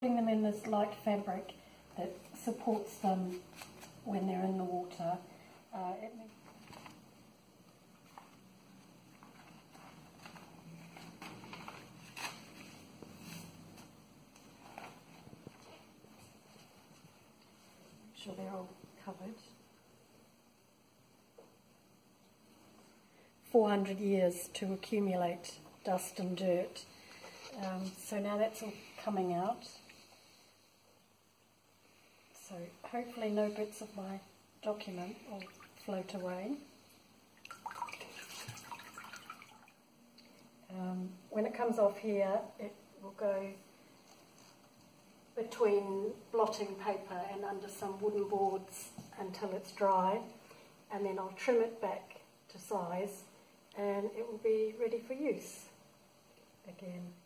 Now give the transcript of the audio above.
Putting them in this light fabric that supports them when they're in the water. Make sure they're all covered. 400 years to accumulate dust and dirt. So now that's all coming out. So hopefully no bits of my document will float away. When it comes off here, it will go between blotting paper and under some wooden boards until it's dry, and then I'll trim it back to size and it will be ready for use again.